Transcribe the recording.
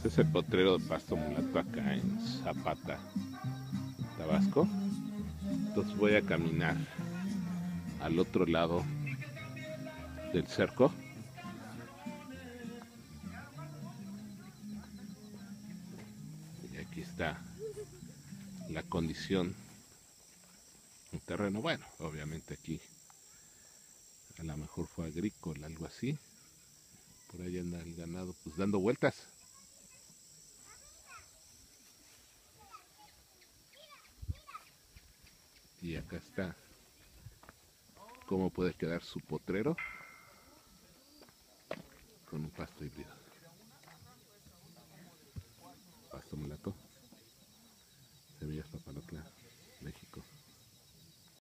Este es el potrero de Pasto Mulato acá en Zapata, Tabasco. Entonces voy a caminar al otro lado del cerco. Y aquí está la condición del terreno. Bueno, obviamente aquí a lo mejor fue agrícola, algo así. Por ahí anda el ganado pues dando vueltas. Y acá está cómo puede quedar su potrero con un pasto híbrido. Pasto Mulato, Semillas Papalotla, México.